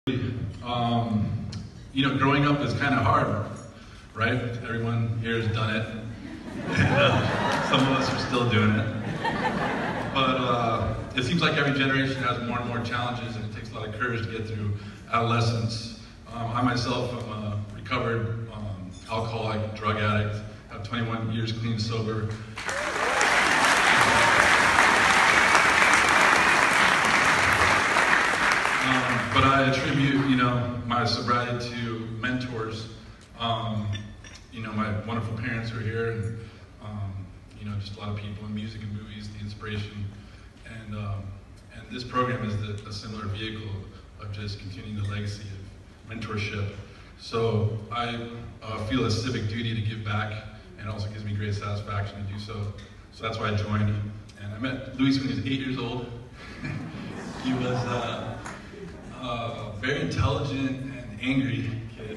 You know, growing up is kind of hard, right? Everyone here has done it, and some of us are still doing it. But it seems like every generation has more and more challenges, and it takes a lot of courage to get through adolescence. I myself am a recovered alcoholic, drug addict. I have 21 years clean sober. But I attribute, my sobriety to mentors. My wonderful parents are here, and just a lot of people in music and movies, the inspiration, and this program is a similar vehicle of just continuing the legacy of mentorship. So I feel a civic duty to give back, and it also gives me great satisfaction to do so. So that's why I joined. And I met Luis when he was 8 years old. He was a very intelligent and angry kid.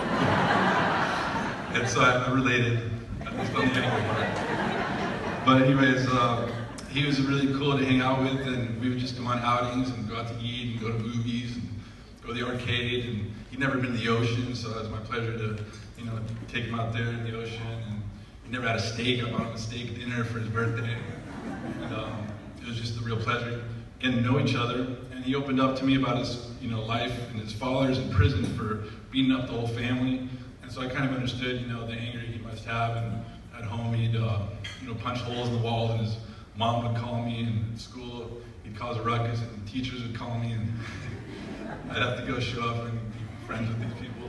And so I related, at least on the angry part. But anyways, he was really cool to hang out with, and we would just go on outings and go out to eat and go to movies and go to the arcade. And he'd never been to the ocean, so it was my pleasure to, take him out there in the ocean. And he never had a steak. I bought him a steak dinner for his birthday. And it was just a real pleasure getting to know each other. And he opened up to me about his, life and his father's in prison for beating up the whole family. And so I kind of understood, the anger he must have. And at home, he'd, punch holes in the walls, and his mom would call me. And at school, he'd cause a ruckus, and teachers would call me, and I'd have to go show up and be friends with these people.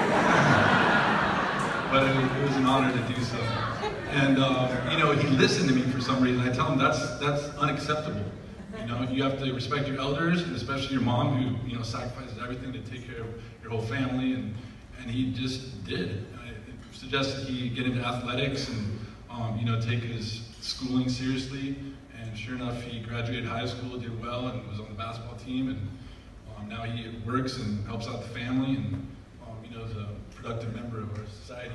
But it was an honor to do so. And he listened to me for some reason. I tell him that's unacceptable. You have to respect your elders, and especially your mom, who sacrifices everything to take care of your whole family, and he just did. I suggested he get into athletics and take his schooling seriously. And sure enough, he graduated high school, did well, and was on the basketball team. And now he works and helps out the family, and is a productive member of our society.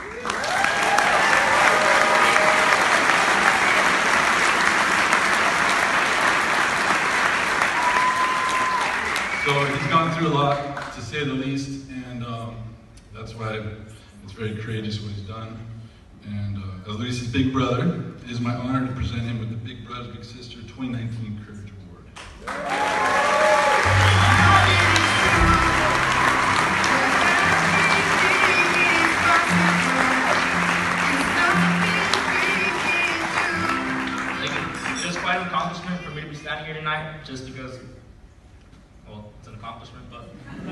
So he's gone through a lot, to say the least, and that's why it's very courageous what he's done. And as Luis's big brother, it is my honor to present him with the Big Brothers Big Sister 2019 Courage Award. It's quite an accomplishment for me to be standing here tonight, just because. Well, it's an accomplishment, but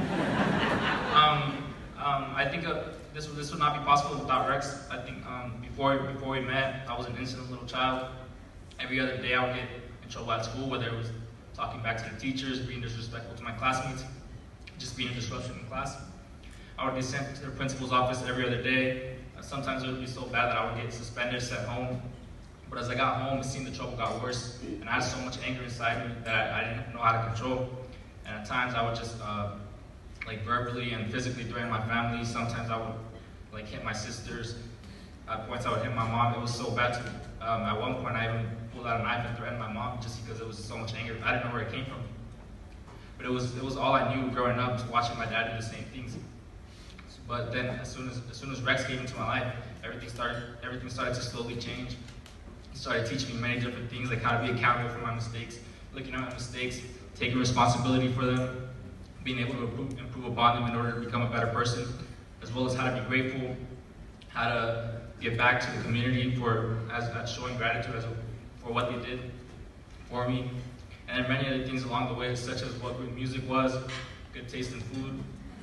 I think this would not be possible without Rex. I think before we met, I was an innocent little child. Every other day, I would get in trouble at school, whether it was talking back to the teachers, being disrespectful to my classmates, just being a disruption in class. I would be sent to the principal's office every other day. Sometimes it would be so bad that I would get suspended, sent home. But as I got home, it seemed the trouble got worse, and I had so much anger inside me that I didn't know how to control. And at times I would just verbally and physically threaten my family. Sometimes I would hit my sisters. At points I would hit my mom. It was so bad to me. At one point I even pulled out a knife and threatened my mom just because it was so much anger. I didn't know where it came from. But it was all I knew growing up, just watching my dad do the same things. But then as soon as Rex came into my life, everything started to slowly change. He started teaching me many different things, like how to be accountable for my mistakes, looking at my mistakes, taking responsibility for them, being able to improve upon them in order to become a better person, as well as how to be grateful, how to give back to the community for showing gratitude for what they did for me, and then many other things along the way, such as what good music was, good taste in food,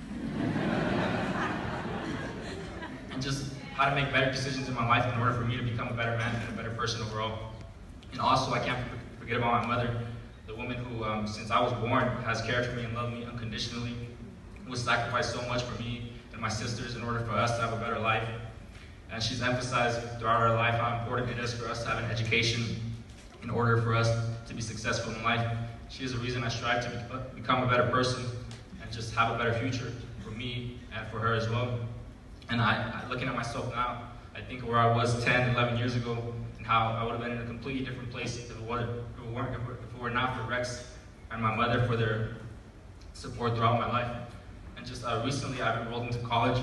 and just how to make better decisions in my life in order for me to become a better man and a better person overall. And also, I can't forget about my mother, the woman who, since I was born, has cared for me and loved me unconditionally, who sacrificed so much for me and my sisters in order for us to have a better life. And she's emphasized throughout our life how important it is for us to have an education in order for us to be successful in life. She is the reason I strive to become a better person and just have a better future for me and for her as well. And looking at myself now, I think of where I was 10, 11 years ago, and how I would have been in a completely different place if it were not for Rex and my mother for their support throughout my life. And just recently, I've enrolled into college.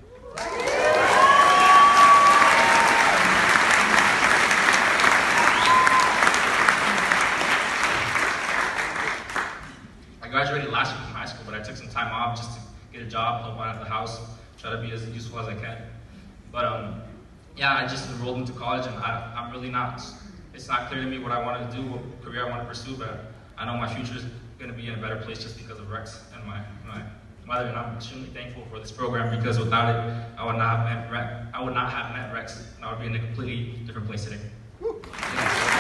I graduated last year from high school, but I took some time off just to get a job, help out at the house, try to be as useful as I can. But yeah, I just enrolled into college, and I'm really not, it's not clear to me what I want to do, what career I want to pursue, but I know my future is going to be in a better place just because of Rex and my mother, and I'm extremely thankful for this program, because without it, I would not have met Rex, and I would be in a completely different place today.